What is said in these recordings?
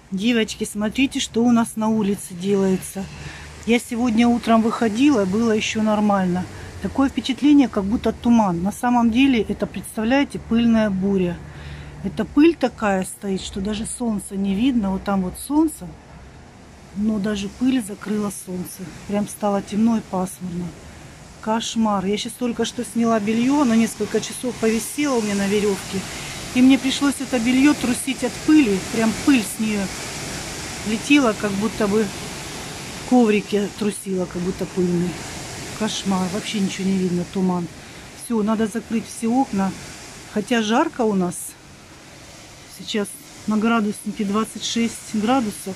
Девочки, смотрите, что у нас на улице делается. Я сегодня утром выходила, было еще нормально. Такое впечатление, как будто туман. На самом деле, это, представляете, пыльная буря. Это пыль такая стоит, что даже солнца не видно. Вот там вот солнце, но даже пыль закрыла солнце. Прям стало темно и пасмурно. Кошмар. Я сейчас только что сняла белье, на несколько часов повисело у меня на веревке. И мне пришлось это белье трусить от пыли. Прям пыль с нее летела, как будто бы коврики трусила, как будто пыльный. Кошмар. Вообще ничего не видно, туман. Все, надо закрыть все окна. Хотя жарко у нас. Сейчас на градуснике 26 градусов.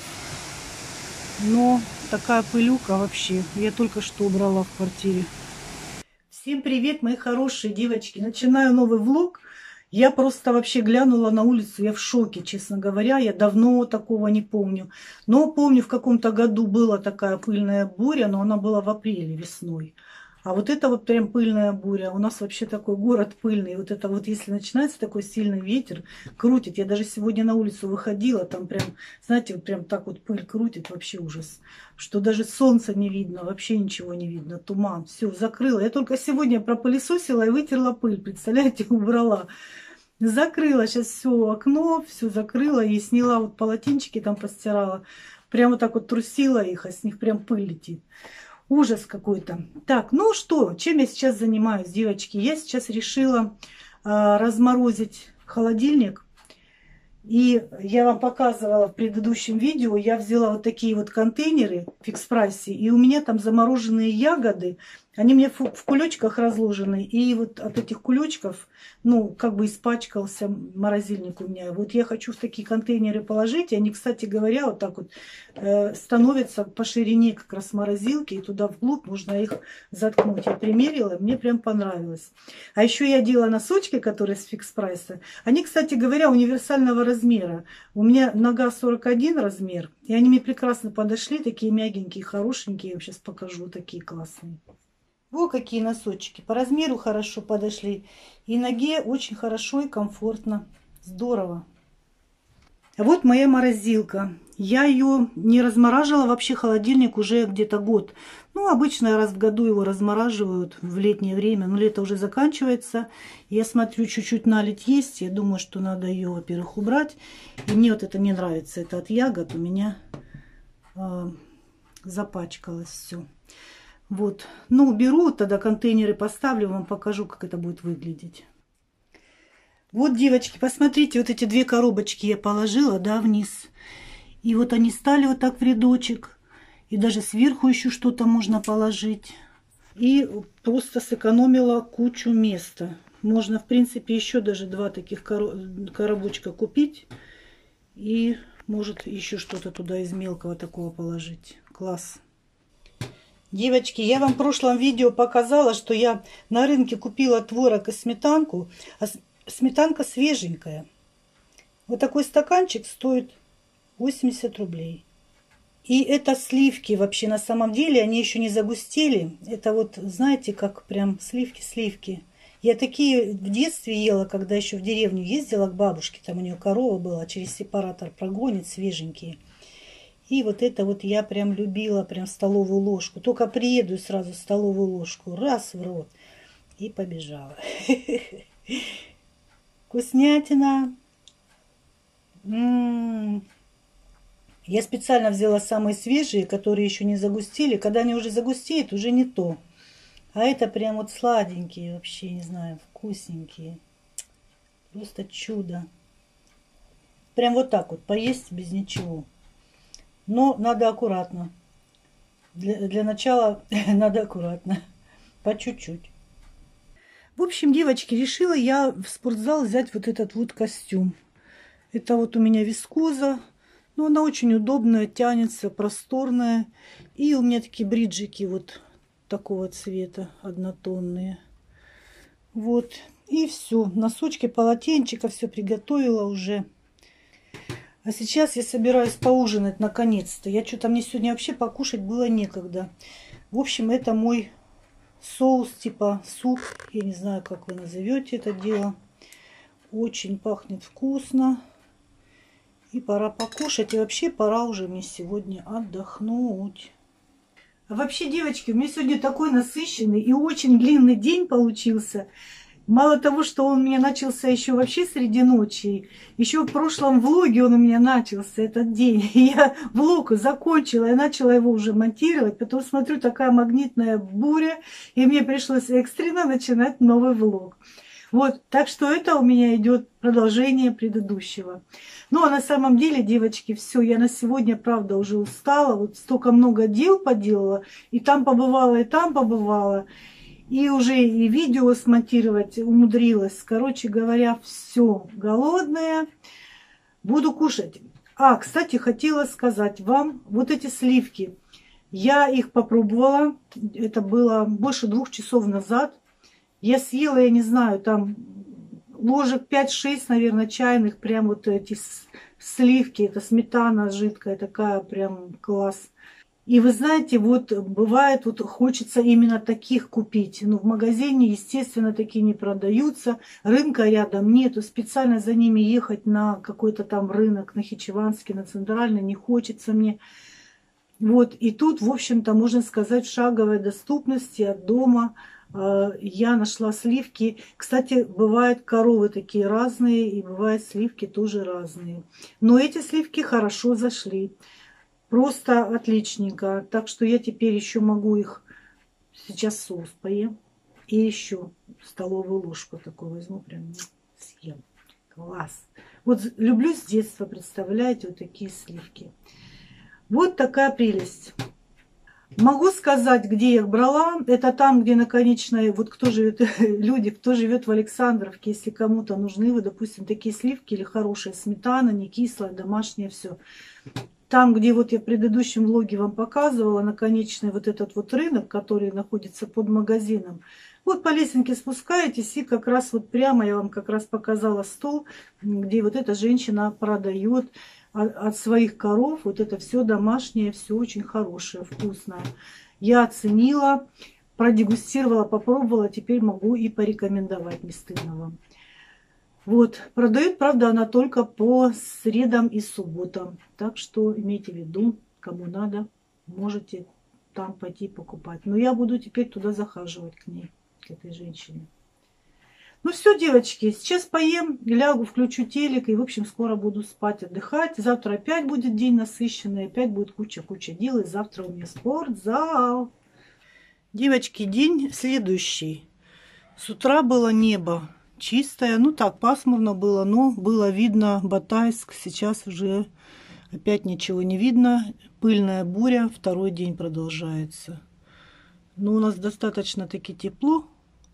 Но такая пылюка вообще. Я только что убрала в квартире. Всем привет, мои хорошие девочки. Начинаю новый влог. Я просто вообще глянула на улицу, я в шоке, честно говоря. Я давно такого не помню. Но помню, в каком-то году была такая пыльная буря, но она была в апреле, весной. А вот это вот прям пыльная буря. У нас вообще такой город пыльный. Вот это вот, если начинается такой сильный ветер, крутит. Я даже сегодня на улицу выходила, там прям, знаете, вот прям так вот пыль крутит, вообще ужас. Что даже солнца не видно, вообще ничего не видно, туман. Все, закрыла. Я только сегодня пропылесосила и вытерла пыль, представляете, убрала. Закрыла сейчас все окно, все закрыла и сняла вот полотенчики там постирала. Прямо так вот трусила их, а с них прям пыль летит. Ужас какой-то. Так, ну что, чем я сейчас занимаюсь, девочки? Я сейчас решила разморозить холодильник. И я вам показывала в предыдущем видео, я взяла вот такие вот контейнеры в фикс-прайсе, и у меня там замороженные ягоды, они мне в кулечках разложены, и вот от этих кулечков, ну, как бы испачкался морозильник у меня. Вот я хочу в такие контейнеры положить, и они, кстати говоря, вот так вот становятся по ширине как раз морозилки, и туда вглубь можно их заткнуть. Я примерила, мне прям понравилось. А еще я делала носочки, которые с фикс-прайса. Они, кстати говоря, универсального размера. У меня нога 41 размер, и они мне прекрасно подошли, такие мягенькие, хорошенькие. Я вам сейчас покажу, такие классные. Вот какие носочки. По размеру хорошо подошли. И ноге очень хорошо и комфортно. Здорово. А вот моя морозилка. Я ее не размораживала, вообще холодильник уже где-то год. Ну, обычно раз в году его размораживают в летнее время. Но лето уже заканчивается. Я смотрю, чуть-чуть наледь есть. Я думаю, что надо ее, во-первых, убрать. И мне вот это не нравится. Это от ягод у меня запачкалось все. Вот. Ну, уберу, тогда контейнеры поставлю, вам покажу, как это будет выглядеть. Вот, девочки, посмотрите, вот эти две коробочки я положила, да, вниз. И вот они стали вот так в рядочек. И даже сверху еще что-то можно положить. И просто сэкономила кучу места. Можно, в принципе, еще даже два таких коробочка купить. И, может, еще что-то туда из мелкого такого положить. Класс. Девочки, я вам в прошлом видео показала, что я на рынке купила творог и сметанку. А сметанка свеженькая. Вот такой стаканчик стоит 80 рублей. И это сливки вообще на самом деле, они еще не загустели. Это вот, знаете, как прям сливки-сливки. Я такие в детстве ела, когда еще в деревню ездила к бабушке. Там у нее корова была, через сепаратор прогонит, свеженькие. И вот это вот я прям любила, прям столовую ложку. Только приеду и сразу столовую ложку. Раз в рот. И побежала. Вкуснятина. Я специально взяла самые свежие, которые еще не загустели. Когда они уже загустеют, уже не то. А это прям вот сладенькие вообще, не знаю, вкусненькие. Просто чудо. Прям вот так вот поесть без ничего. Но надо аккуратно. Для начала надо аккуратно. По чуть-чуть. В общем, девочки, решила я в спортзал взять вот этот вот костюм. Это вот у меня вискоза. Но она очень удобная, тянется, просторная. И у меня такие бриджики вот такого цвета, однотонные. Вот. И все. Носочки, полотенчика, все приготовила уже. А сейчас я собираюсь поужинать наконец-то. Мне сегодня вообще покушать было некогда. В общем, это мой соус, типа суп. Я не знаю, как вы назовете это дело. Очень пахнет вкусно. И пора покушать. И вообще пора уже мне сегодня отдохнуть. А вообще, девочки, у меня сегодня такой насыщенный и очень длинный день получился. Мало того, что он у меня начался еще вообще среди ночи, еще в прошлом влоге он у меня начался, этот день. И я влог закончила, я начала его уже монтировать, потом смотрю, такая магнитная буря, и мне пришлось экстренно начинать новый влог. Вот, так что это у меня идет продолжение предыдущего. Ну, а на самом деле, девочки, все, я на сегодня, правда, уже устала. Вот столько много дел поделала, и там побывала, и там побывала. И уже и видео смонтировать умудрилась. Короче говоря, все, голодная. Буду кушать. А, кстати, хотела сказать вам, вот эти сливки. Я их попробовала. Это было больше 2 часов назад. Я съела, я не знаю, там ложек 5-6, наверное, чайных. Прям вот эти сливки. Это сметана жидкая такая, прям класс. И вы знаете, вот бывает, вот хочется именно таких купить. Но в магазине, естественно, такие не продаются. Рынка рядом нету. Специально за ними ехать на какой-то там рынок, на Хичеванский, на Центральный не хочется мне. Вот, и тут, в общем-то, можно сказать, в шаговой доступности от дома я нашла сливки. Кстати, бывают коровы такие разные, и бывают сливки тоже разные. Но эти сливки хорошо зашли. Просто отличненько. Так что я теперь еще могу их сейчас соус поем. И еще столовую ложку такую возьму, прям съем. Класс. Вот люблю с детства, представляете, вот такие сливки. Вот такая прелесть. Могу сказать, где я их брала. Это там, где на Конечной, вот кто живет, люди, кто живет в Александровке, если кому-то нужны, вы, допустим, такие сливки или хорошая сметана, не кислая, домашняя, все. Там, где вот я в предыдущем влоге вам показывала, на Конечной вот этот вот рынок, который находится под магазином. Вот по лесенке спускаетесь, и как раз вот прямо я вам как раз показала стол, где вот эта женщина продает от своих коров. Вот это все домашнее, все очень хорошее, вкусное. Я оценила, продегустировала, попробовала, теперь могу и порекомендовать, не стыдно вам. Вот, продает, правда, она только по средам и субботам. Так что имейте в виду, кому надо, можете там пойти покупать. Но я буду теперь туда захаживать к ней, к этой женщине. Ну все, девочки, сейчас поем, лягу, включу телек и, в общем, скоро буду спать, отдыхать. Завтра опять будет день насыщенный, опять будет куча дел. И завтра у меня спортзал. Девочки, день следующий. С утра было небо чистое, ну так, пасмурно было, но было видно Батайск. Сейчас уже опять ничего не видно. Пыльная буря, второй день продолжается. Но у нас достаточно таки тепло,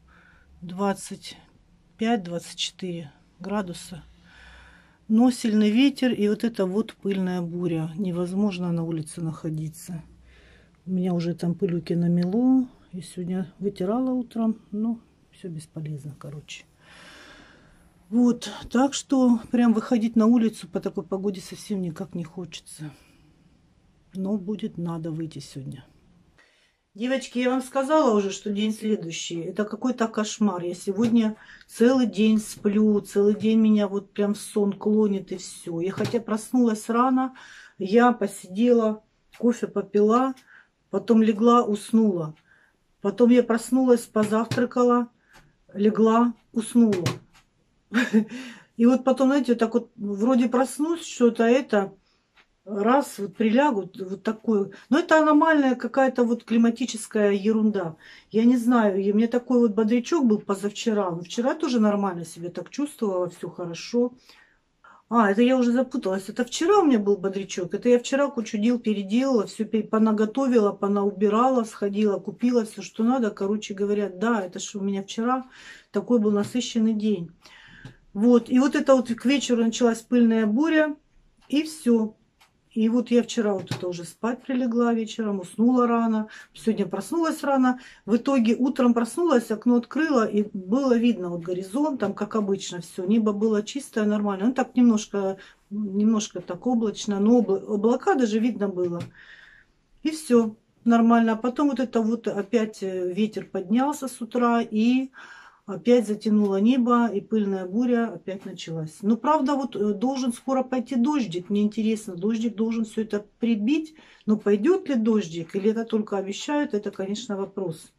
25-24 градуса. Но сильный ветер и вот это вот пыльная буря. Невозможно на улице находиться. У меня уже там пылюки намело. И сегодня вытирала утром, но все бесполезно, короче. Вот, так что прям выходить на улицу по такой погоде совсем никак не хочется. Но будет надо выйти сегодня. Девочки, я вам сказала уже, что день следующий. Это какой-то кошмар. Я сегодня целый день сплю, целый день меня вот прям в сон клонит и все. Я хотя проснулась рано, я посидела, кофе попила, потом легла, уснула. Потом я проснулась, позавтракала, легла, уснула. И вот потом, знаете, вот так вот вроде проснусь, что-то это, раз, вот прилягу, вот такое. Но это аномальная какая-то вот климатическая ерунда. Я не знаю, и у меня такой вот бодрячок был позавчера. Но вчера тоже нормально себя так чувствовала, все хорошо. А, это я уже запуталась. Это вчера у меня был бодрячок. Это я вчера кучу дел переделала, все понаготовила, понаубирала, сходила, купила все, что надо. Короче говоря, да, это же у меня вчера такой был насыщенный день. Вот, и вот это вот к вечеру началась пыльная буря, и все. И вот я вчера вот это уже спать прилегла вечером, уснула рано, сегодня проснулась рано. В итоге утром проснулась, окно открыла, и было видно вот горизонт, там как обычно все, небо было чистое, нормально. Ну так немножко так облачно, но облака даже видно было. И все нормально. А потом вот это вот опять ветер поднялся с утра, и опять затянуло небо, и пыльная буря опять началась. Но правда, вот должен скоро пойти дождик. Мне интересно, дождик должен все это прибить. Но пойдет ли дождик, или это только обещают, это, конечно, вопрос.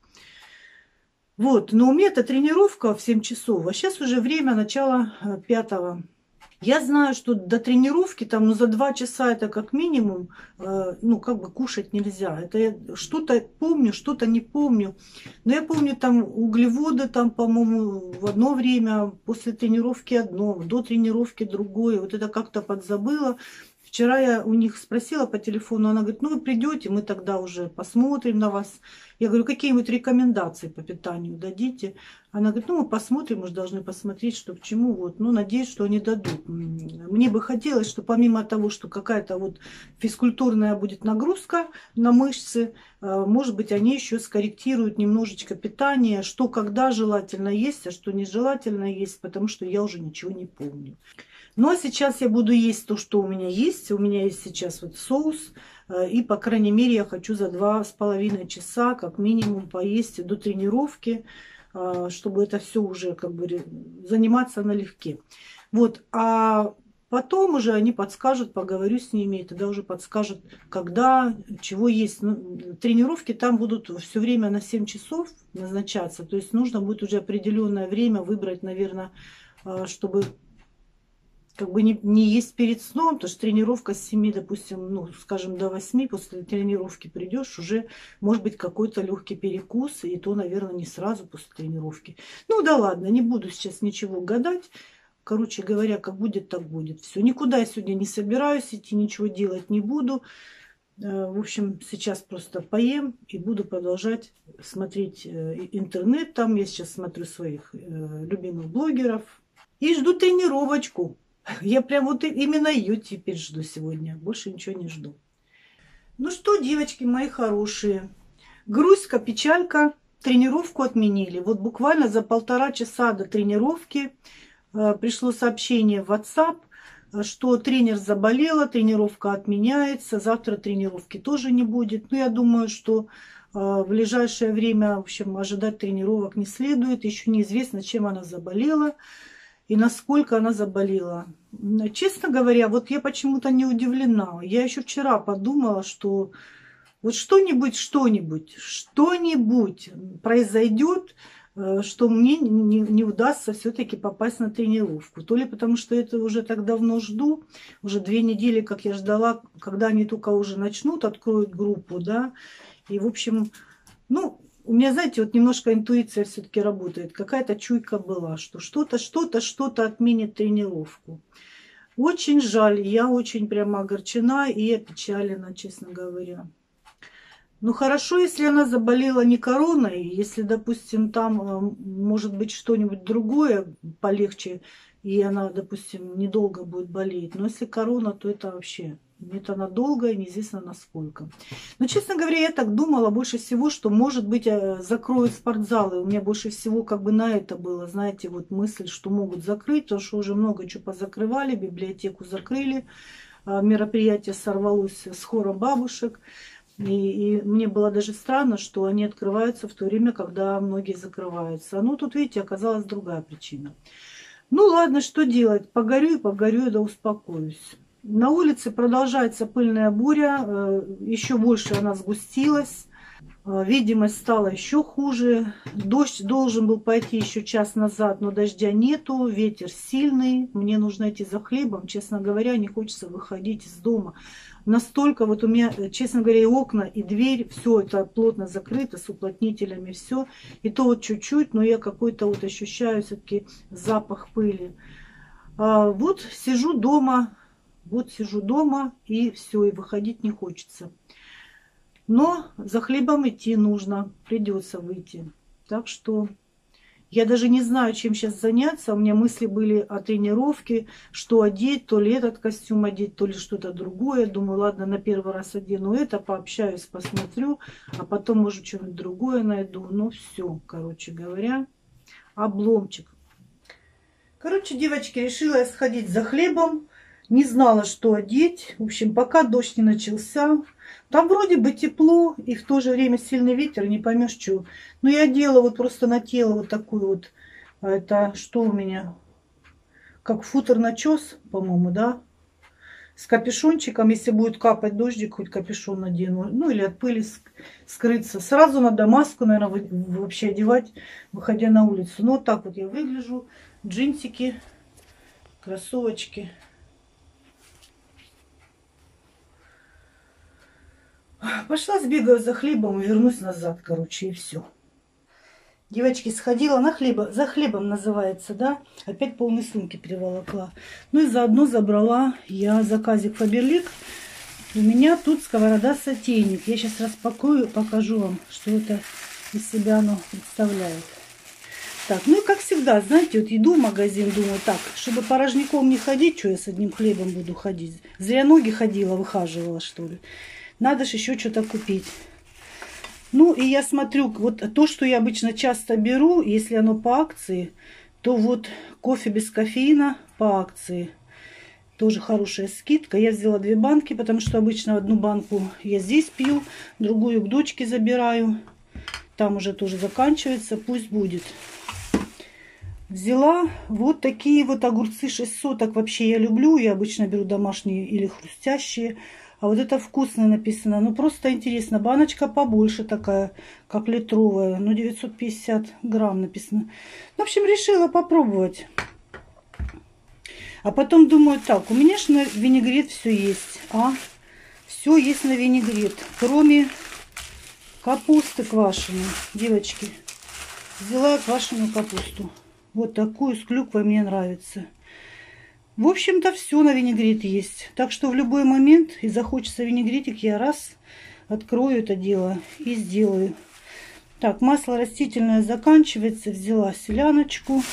Вот, но у меня это тренировка в 7 часов, а сейчас уже время начала 5-го. Я знаю, что до тренировки там, ну, за 2 часа это как минимум, ну, как бы кушать нельзя. Это я что-то помню, что-то не помню. Но я помню там углеводы, там, по-моему, в одно время, после тренировки одно, до тренировки другое. Вот это как-то подзабыла. Вчера я у них спросила по телефону, она говорит, ну вы придете, мы тогда уже посмотрим на вас. Я говорю, какие-нибудь рекомендации по питанию дадите? Она говорит, ну мы посмотрим, мы же должны посмотреть, что к чему. Вот. Ну, надеюсь, что они дадут. Мне бы хотелось, что помимо того, что какая-то вот физкультурная будет нагрузка на мышцы, может быть, они еще скорректируют немножечко питание, что когда желательно есть, а что нежелательно есть, потому что я уже ничего не помню. Ну, а сейчас я буду есть то, что у меня есть. У меня есть сейчас вот соус. И, по крайней мере, я хочу за 2,5 часа как минимум поесть до тренировки, чтобы это все уже как бы заниматься налегке. Вот. А потом уже они подскажут, поговорю с ними, и тогда уже подскажут, когда, чего есть. Ну, тренировки там будут все время на 7 часов назначаться. То есть нужно будет уже определенное время выбрать, наверное, чтобы как бы не есть перед сном, потому что тренировка с 7, допустим, ну, скажем, до 8, после тренировки придешь, уже может быть какой-то легкий перекус, и то, наверное, не сразу после тренировки. Ну да ладно, не буду сейчас ничего гадать. Короче говоря, как будет, так будет. Все, никуда я сегодня не собираюсь идти, ничего делать не буду. В общем, сейчас просто поем и буду продолжать смотреть интернет. Там я сейчас смотрю своих любимых блогеров и жду тренировочку. Я прям вот именно ее теперь жду сегодня. Больше ничего не жду. Ну что, девочки мои хорошие. Грустька, печалька. Тренировку отменили. Вот буквально за 1,5 часа до тренировки пришло сообщение в WhatsApp, что тренер заболела, тренировка отменяется. Завтра тренировки тоже не будет. Но я думаю, что в ближайшее время, в общем, ожидать тренировок не следует. Еще неизвестно, чем она заболела. И насколько она заболела. Честно говоря, вот я почему-то не удивлена. Я еще вчера подумала, что вот что-нибудь произойдет, что мне не удастся все-таки попасть на тренировку. То ли потому, что это уже так давно жду, уже 2 недели, как я ждала, когда они только уже начнут, откроют группу, да. И, в общем, ну... У меня, знаете, вот немножко интуиция все-таки работает. Какая-то чуйка была, что что-то отменит тренировку. Очень жаль, я очень прямо огорчена и опечалена, честно говоря. Ну хорошо, если она заболела не короной, если, допустим, там может быть что-нибудь другое полегче, и она, допустим, недолго будет болеть. Но если корона, то это вообще... Это надолго и неизвестно насколько. Но, честно говоря, я так думала больше всего, что, может быть, закроют спортзалы. У меня больше всего как бы на это было, знаете, вот мысль, что могут закрыть, потому что уже много чего позакрывали, библиотеку закрыли, мероприятие сорвалось с хором бабушек. И мне было даже странно, что они открываются в то время, когда многие закрываются. Ну, тут, видите, оказалась другая причина. Ну, ладно, что делать? Погорю, да успокоюсь. На улице продолжается пыльная буря, еще больше она сгустилась, видимость стала еще хуже. Дождь должен был пойти еще час назад, но дождя нету, ветер сильный, мне нужно идти за хлебом, честно говоря, не хочется выходить из дома. Настолько вот у меня, честно говоря, и окна, и дверь, все это плотно закрыто с уплотнителями, все. И то вот чуть-чуть, но я какой-то вот ощущаю все-таки запах пыли. Вот сижу дома. Вот сижу дома, и все, и выходить не хочется. Но за хлебом идти нужно, придется выйти. Так что я даже не знаю, чем сейчас заняться. У меня мысли были о тренировке, что одеть, то ли этот костюм одеть, то ли что-то другое. Думаю, ладно, на первый раз одену это, пообщаюсь, посмотрю, а потом, может, что-нибудь другое найду. Ну, все, короче говоря, обломчик. Короче, девочки, решила я сходить за хлебом. Не знала, что одеть. В общем, пока дождь не начался. Там вроде бы тепло, и в то же время сильный ветер, не поймешь, что. Но я одела вот просто на тело вот такую вот А это что у меня? Как футер начес, по-моему, да? С капюшончиком, если будет капать дождик, хоть капюшон надену. Ну или от пыли скрыться. Сразу надо маску, наверное, вообще одевать, выходя на улицу. Ну вот так вот я выгляжу. Джинсики, кроссовочки. Пошла сбегаю за хлебом и вернусь назад, короче, и все. Девочки, сходила на хлеба, за хлебом называется, да? Опять полные сумки переволокла. Ну и заодно забрала я заказик Фаберлик. У меня тут сковорода-сотейник. Я сейчас распакую, покажу вам, что это из себя оно представляет. Так, ну и как всегда, знаете, вот иду в магазин, думаю, так, чтобы порожняком не ходить, что я с одним хлебом буду ходить. Зря ноги ходила, выхаживала, что ли. Надо же еще что-то купить. Ну, и я смотрю, вот то, что я обычно часто беру, если оно по акции, то вот кофе без кофеина по акции. Тоже хорошая скидка. Я взяла 2 банки, потому что обычно одну банку я здесь пью, другую к дочке забираю. Там уже тоже заканчивается, пусть будет. Взяла вот такие вот огурцы 6 соток. Вообще я люблю, я обычно беру домашние или хрустящие. А вот это вкусно написано. Ну, просто интересно. Баночка побольше такая, как литровая. Ну, 950 грамм написано. В общем, решила попробовать. А потом думаю, так, у меня же на винегрет все есть. Все есть на винегрет. Кроме капусты квашеной. Девочки, взяла я квашеную капусту. Вот такую с клюквой мне нравится. В общем-то, все на винегрет есть. Так что в любой момент и захочется винегретик, я раз открою это дело и сделаю. Так, масло растительное заканчивается. Взяла селяночку.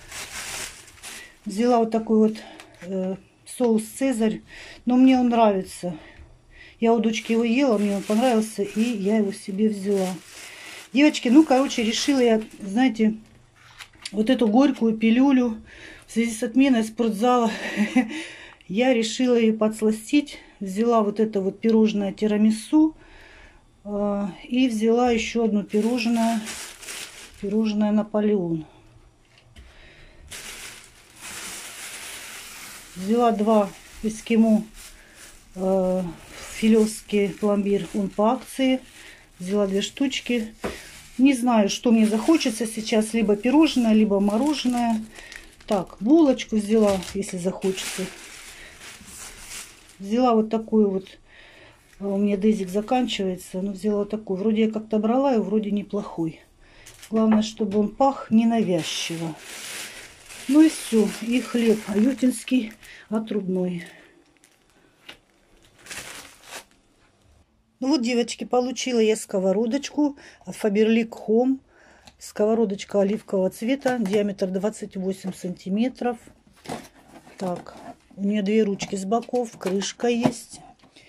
Взяла вот такой вот соус Цезарь. Но мне он нравится. Я у дочки его ела, мне он понравился, и я его себе взяла. Девочки, ну, короче, решила я, знаете, вот эту горькую пилюлю в связи с отменой спортзала я решила ее подсластить. Взяла вот это вот пирожное тирамису и взяла еще одно пирожное Наполеон. Взяла 2 эскимо филевский пломбир, он по акции. Взяла 2 штучки. Не знаю, что мне захочется сейчас, либо пирожное, либо мороженое. Так, булочку взяла, если захочется. Взяла вот такую вот, у меня дезик заканчивается, но взяла вот такую. Вроде я как-то брала, и вроде неплохой. Главное, чтобы он пах ненавязчиво. Ну и все. И хлеб аютинский отрубной. Ну вот, девочки, получила я сковородочку от Faberlic Home. Сковородочка оливкового цвета, диаметр 28 сантиметров. Так, у нее 2 ручки с боков, крышка есть.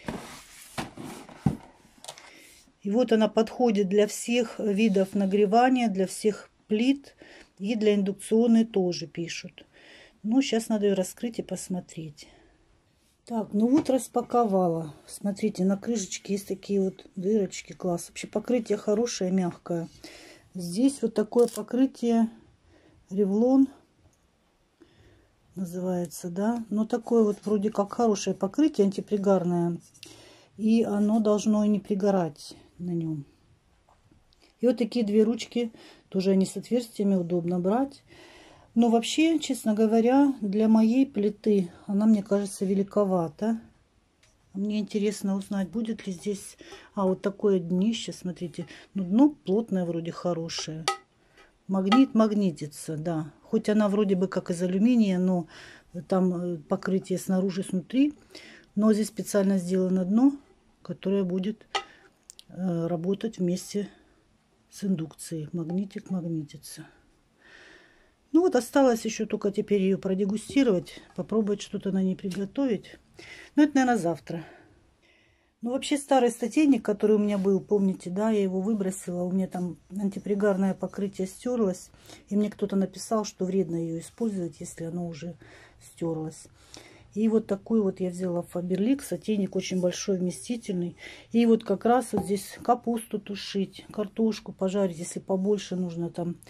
И вот она подходит для всех видов нагревания, для всех плит. И для индукционной тоже пишут. Ну, сейчас надо ее раскрыть и посмотреть. Так, ну вот распаковала. Смотрите, на крышечке есть такие вот дырочки. Класс. Вообще покрытие хорошее, мягкое. Здесь вот такое покрытие Revlon называется, да. Но такое вот вроде как хорошее покрытие, антипригарное. И оно должно и не пригорать на нем. И вот такие 2 ручки. Тоже они с отверстиями, удобно брать. Но вообще, честно говоря, для моей плиты она, мне кажется, великовата. Мне интересно узнать, будет ли здесь... вот такое днище, смотрите. Ну, дно плотное, вроде хорошее. Магнит магнитится, да. Хоть она вроде бы как из алюминия, но там покрытие снаружи, снутри. Но здесь специально сделано дно, которое будет работать вместе с индукцией. Магнитик магнитится. Ну вот осталось еще только теперь ее продегустировать, попробовать что-то на ней приготовить. Ну это, наверное, завтра. Ну вообще старый статейник, который у меня был, помните, да, я его выбросила. У меня там антипригарное покрытие стерлось. И мне кто-то написал, что вредно ее использовать, если оно уже стерлось. И вот такую вот я взяла Faberlic. Сотейник очень большой, вместительный. И вот как раз вот здесь капусту тушить, картошку пожарить, если побольше нужно там.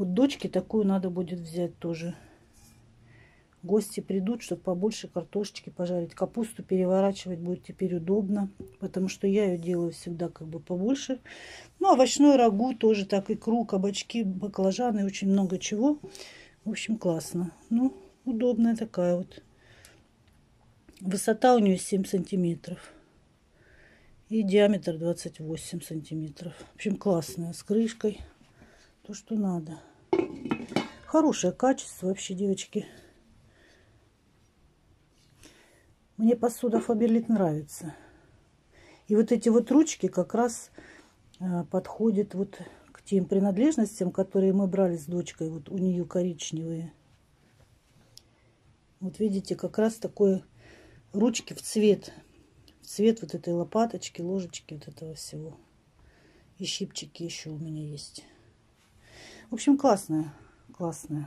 Вот дочке такую надо будет взять тоже. Гости придут, чтобы побольше картошечки пожарить. Капусту переворачивать будет теперь удобно, потому что я ее делаю всегда как бы побольше. Ну, овощной рагу тоже так, икру, кабачки, баклажаны, очень много чего. В общем, классно. Ну, удобная такая вот. Высота у нее 7 сантиметров. И диаметр 28 сантиметров. В общем, классная, с крышкой. То, что надо. Хорошее качество вообще, девочки. Мне посуда Faberlic нравится. И вот эти вот ручки как раз подходят вот к тем принадлежностям, которые мы брали с дочкой. Вот у нее коричневые. Вот видите, как раз такое ручки в цвет. В цвет вот этой лопаточки, ложечки, вот этого всего. И щипчики еще у меня есть. В общем, классная. Классная.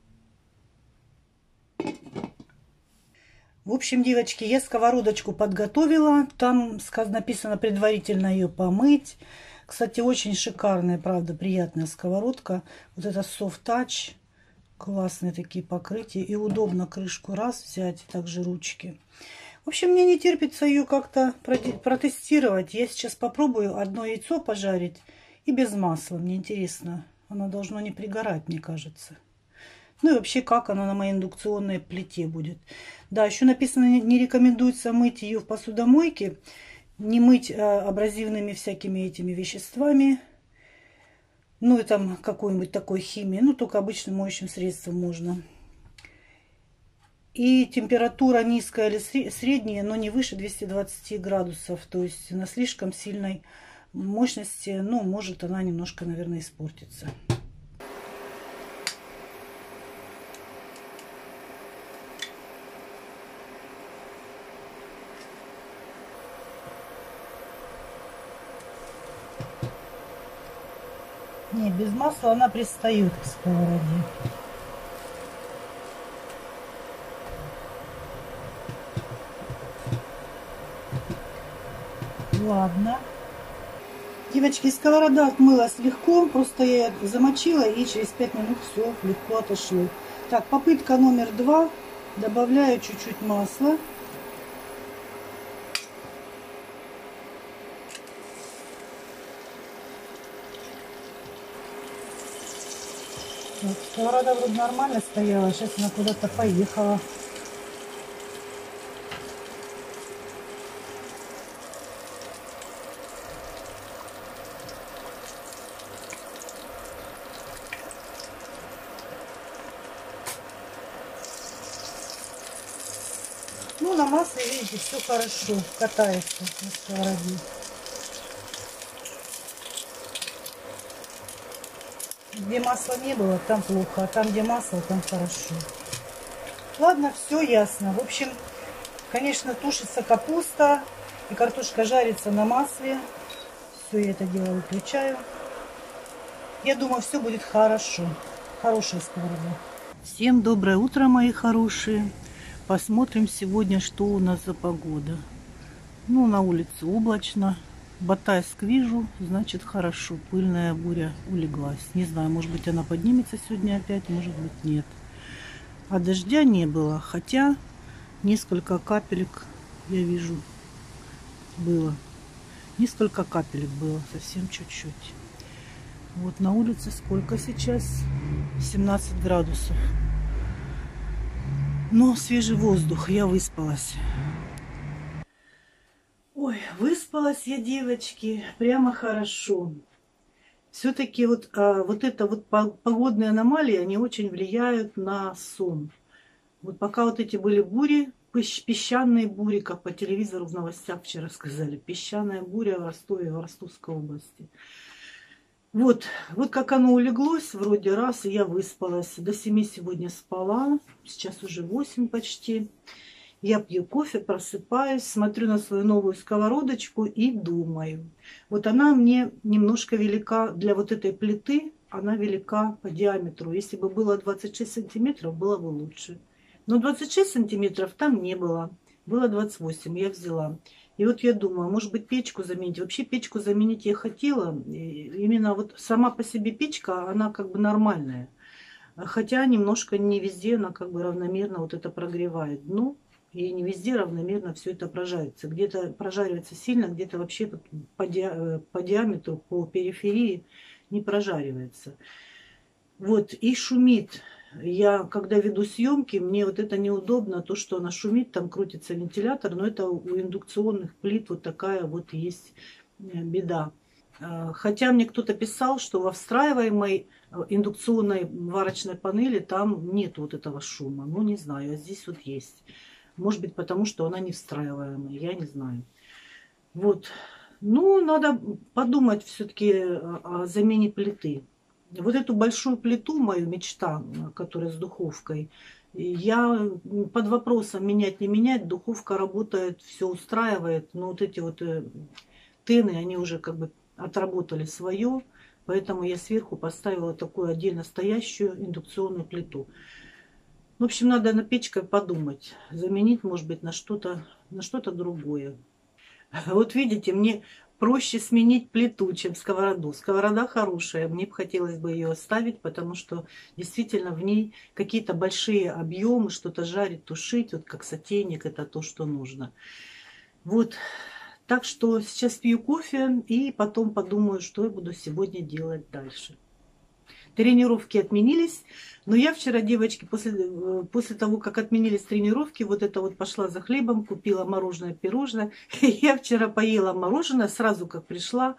В общем, девочки, я сковородочку подготовила. Там написано предварительно ее помыть. Кстати, очень шикарная, правда, приятная сковородка. Вот это Soft Touch. Классные такие покрытия. И удобно крышку раз взять, и также ручки. В общем, мне не терпится ее как-то протестировать. Я сейчас попробую одно яйцо пожарить и без масла. Мне интересно, оно должно не пригорать, мне кажется. Ну и вообще, как она на моей индукционной плите будет. Да, еще написано, не рекомендуется мыть ее в посудомойке. Не мыть абразивными всякими этими веществами. Ну и там какой-нибудь такой химией. Ну, только обычным моющим средством можно. И температура низкая или средняя, но не выше 220 градусов. То есть на слишком сильной мощности, ну, может она немножко, наверное, испортиться. Не, без масла она пристает к сковороде. Ладно. Девочки, сковорода отмылась легко. Просто я ее замочила и через 5 минут все легко отошло. Так, попытка номер 2. Добавляю чуть-чуть масла. Вот, сковорода вроде нормально стояла. Сейчас она куда-то поехала. Ну, на масле, видите, все хорошо катается на сковороде. Где масла не было, там плохо, а там, где масло, там хорошо. Ладно, все ясно. В общем, конечно, тушится капуста и картошка жарится на масле. Все, я это дело выключаю. Я думаю, все будет хорошо. Хорошая сковорода. Всем доброе утро, мои хорошие. Посмотрим сегодня, что у нас за погода. Ну, на улице облачно. Батайск вижу, значит хорошо. Пыльная буря улеглась. Не знаю, может быть она поднимется сегодня опять, может быть нет. А дождя не было, хотя несколько капелек, я вижу, было. Несколько капелек было, совсем чуть-чуть. Вот на улице сколько сейчас? 17 градусов. Но свежий воздух, я выспалась. Ой, выспалась я, девочки, прямо хорошо. Все-таки вот это вот погодные аномалии, они очень влияют на сон. Вот пока вот эти были бури, песчаные бури, как по телевизору в новостях вчера сказали, песчаная буря в Ростове, в Ростовской области. Вот как оно улеглось, вроде раз, и я выспалась. До 7 сегодня спала, сейчас уже 8 почти. Я пью кофе, просыпаюсь, смотрю на свою новую сковородочку и думаю. Вот она мне немножко велика для вот этой плиты, она велика по диаметру. Если бы было 26 сантиметров, было бы лучше. Но 26 сантиметров там не было. Было 28, я взяла. И вот я думаю, может быть, печку заменить. Вообще печку заменить я хотела. Именно вот сама по себе печка, она как бы нормальная. Хотя немножко не везде она как бы равномерно вот это прогревает. Ну, и не везде равномерно все это прожарится. Где-то прожаривается сильно, где-то вообще по диаметру, по периферии не прожаривается. Вот, и шумит. Я, когда веду съемки, мне вот это неудобно, то, что она шумит, там крутится вентилятор, но это у индукционных плит вот такая вот есть беда. Хотя мне кто-то писал, что во встраиваемой индукционной варочной панели там нет вот этого шума. Ну, не знаю, а здесь вот есть. Может быть, потому что она не встраиваемая, я не знаю. Вот. Ну, надо подумать все-таки о замене плиты. Вот эту большую плиту, мою мечта, которая с духовкой, я под вопросом менять, не менять. Духовка работает, все устраивает. Но вот эти вот тены, они уже как бы отработали свое. Поэтому я сверху поставила такую отдельно стоящую индукционную плиту. В общем, надо на печкой подумать. Заменить, может быть, на что-то другое. Вот видите, мне проще сменить плиту, чем сковороду. Сковорода хорошая, мне бы хотелось бы ее оставить, потому что действительно в ней какие-то большие объемы, что-то жарить, тушить, вот как сотейник, это то, что нужно. Вот, так что сейчас пью кофе и потом подумаю, что я буду сегодня делать дальше. Тренировки отменились, но я вчера, девочки, после того, как отменились тренировки, вот это вот пошла за хлебом, купила мороженое, пирожное. Я вчера поела мороженое сразу, как пришла.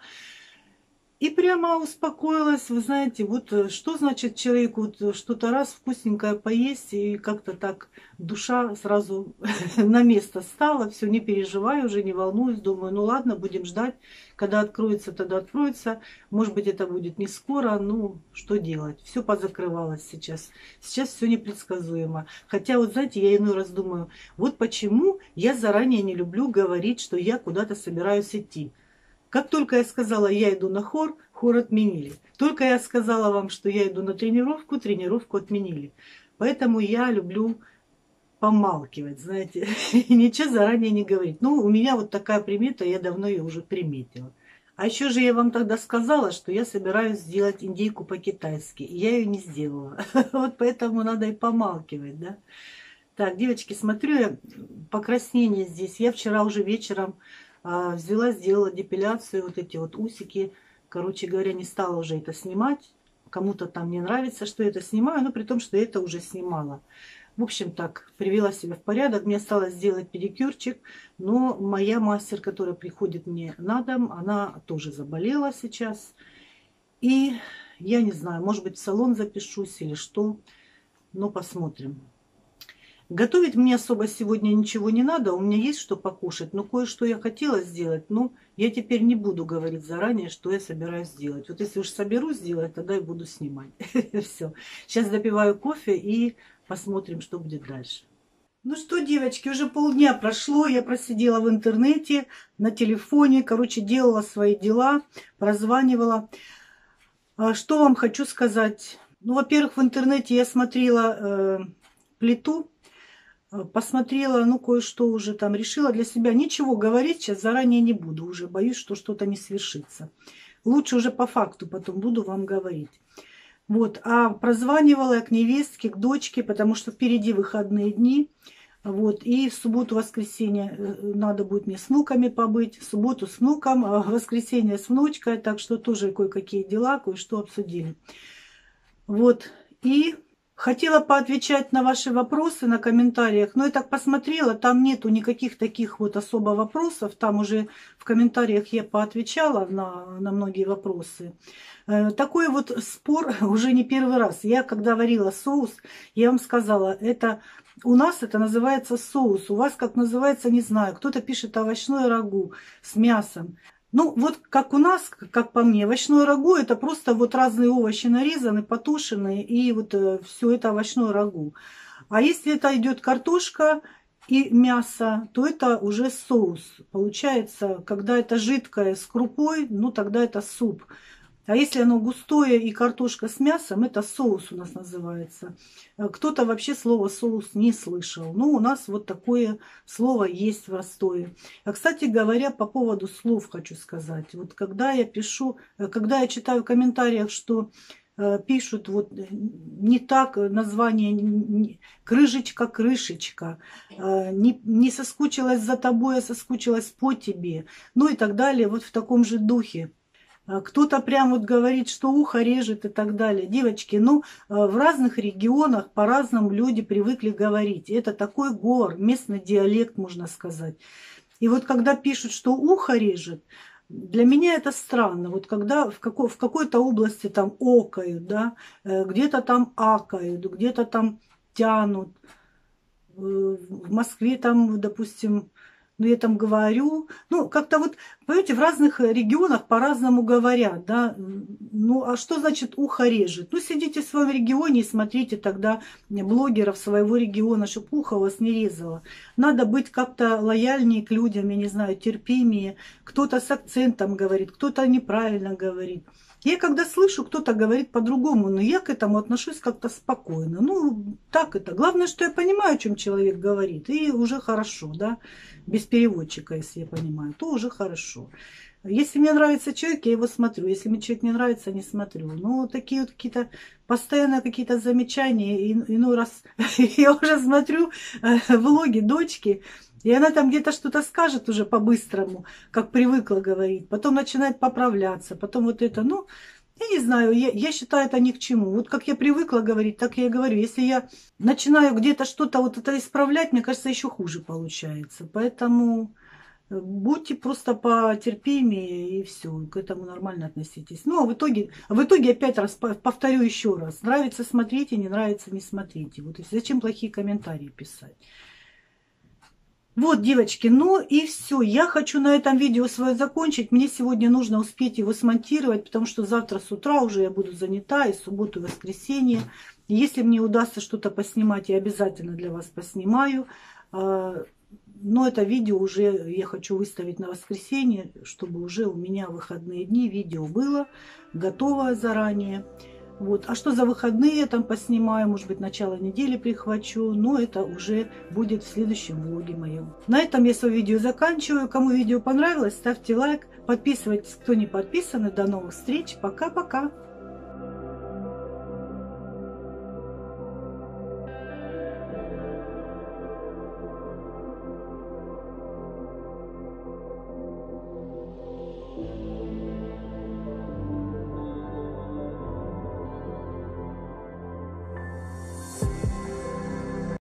И прямо успокоилась, вы знаете, вот что значит человеку вот что-то раз вкусненькое поесть, и как-то так душа сразу на место стала, все, не переживаю, уже не волнуюсь, думаю, ну ладно, будем ждать, когда откроется, тогда откроется, может быть, это будет не скоро, ну, что делать, все позакрывалось сейчас, сейчас все непредсказуемо. Хотя вот, знаете, я иной раз думаю, вот почему я заранее не люблю говорить, что я куда-то собираюсь идти. Как только я сказала, я иду на хор, хор отменили. Только я сказала вам, что я иду на тренировку, тренировку отменили. Поэтому я люблю помалкивать, знаете, и ничего заранее не говорить. Ну, у меня вот такая примета, я давно ее уже приметила. А еще же я вам тогда сказала, что я собираюсь сделать индейку по-китайски. И я ее не сделала. Вот поэтому надо и помалкивать, да. Так, девочки, смотрю я покраснение здесь. Я вчера уже вечером взяла, сделала депиляцию, вот эти вот усики. Короче говоря, не стала уже это снимать. Кому-то там не нравится, что я это снимаю, но при том, что я это уже снимала. В общем, так, привела себя в порядок. Мне осталось сделать педикюрчик, но моя мастер, которая приходит мне на дом, она тоже заболела сейчас. И я не знаю, может быть, в салон запишусь или что, но посмотрим. Готовить мне особо сегодня ничего не надо, у меня есть что покушать, но кое-что я хотела сделать, но я теперь не буду говорить заранее, что я собираюсь сделать. Вот если уж соберусь сделать, тогда и буду снимать. Все. Сейчас допиваю кофе и посмотрим, что будет дальше. Ну что, девочки, уже полдня прошло, я просидела в интернете, на телефоне, короче, делала свои дела, прозванивала. Что вам хочу сказать? Ну, во-первых, в интернете я смотрела плиту, посмотрела, ну, кое-что уже там решила для себя. Ничего говорить сейчас заранее не буду, уже боюсь, что что-то не свершится. Лучше уже по факту потом буду вам говорить. Вот, а прозванивала я к невестке, к дочке, потому что впереди выходные дни. Вот, и в субботу-воскресенье надо будет мне с внуками побыть. В субботу с внуком, а в воскресенье с внучкой. Так что тоже кое-какие дела, кое-что обсудили. Вот, и хотела поотвечать на ваши вопросы на комментариях, но я так посмотрела, там нету никаких таких вот особо вопросов, там уже в комментариях я поотвечала на многие вопросы. Такой вот спор уже не первый раз. Я когда варила соус, я вам сказала, это у нас это называется соус, у вас как называется, не знаю, кто-то пишет овощное рагу с мясом. Ну, вот как у нас, как по мне, овощное рагу – это просто вот разные овощи нарезаны, потушенные, и вот все это овощное рагу. А если это идет картошка и мясо, то это уже соус. Получается, когда это жидкое с крупой, ну, тогда это суп. А если оно густое и картошка с мясом, это соус у нас называется. Кто-то вообще слово соус не слышал. Ну, у нас вот такое слово есть в Ростове. А, кстати говоря, по поводу слов хочу сказать. Вот когда я пишу, когда я читаю в комментариях, что пишут вот не так название крышечка, крышечка, не соскучилась за тобой, а соскучилась по тебе, ну и так далее, вот в таком же духе. Кто-то прям вот говорит, что ухо режет и так далее. Девочки, ну, в разных регионах по-разному люди привыкли говорить. Это такой говор, местный диалект, можно сказать. И вот когда пишут, что ухо режет, для меня это странно. Вот когда в какой-то области там окают, да, где-то там акают, где-то там тянут. В Москве там, допустим, ну, я там говорю, ну, как-то вот, понимаете, в разных регионах по-разному говорят, да, ну, а что значит ухо режет? Ну, сидите в своем регионе и смотрите тогда блогеров своего региона, чтобы ухо у вас не резало. Надо быть как-то лояльнее к людям, я не знаю, терпимее. Кто-то с акцентом говорит, кто-то неправильно говорит. Я когда слышу, кто-то говорит по-другому, но я к этому отношусь как-то спокойно. Ну, так это. Главное, что я понимаю, о чем человек говорит, и уже хорошо, да, без переводчика, если я понимаю, то уже хорошо. Если мне нравится человек, я его смотрю. Если мне человек не нравится, не смотрю. Но такие вот какие-то постоянно какие-то замечания. Иной раз я уже смотрю влоги дочки, и она там где-то что-то скажет уже по-быстрому, как привыкла говорить. Потом начинает поправляться. Потом вот это, ну, я не знаю, я считаю это ни к чему. Вот как я привыкла говорить, так я и говорю. Если я начинаю где-то что-то вот это исправлять, мне кажется, еще хуже получается. Поэтому будьте просто потерпимее и все, к этому нормально относитесь. Ну, а в итоге опять раз повторю еще раз. Нравится — смотрите, не нравится — не смотрите. Вот и зачем плохие комментарии писать? Вот, девочки, ну и все. Я хочу на этом видео свое закончить. Мне сегодня нужно успеть его смонтировать, потому что завтра с утра уже я буду занята, и субботу, и воскресенье. Если мне удастся что-то поснимать, я обязательно для вас поснимаю. Но это видео уже я хочу выставить на воскресенье, чтобы уже у меня в выходные дни видео было готово заранее. Вот. А что за выходные я там поснимаю, может быть, начало недели прихвачу, но это уже будет в следующем влоге моем. На этом я свое видео заканчиваю. Кому видео понравилось, ставьте лайк, подписывайтесь, кто не подписан. До новых встреч. Пока-пока.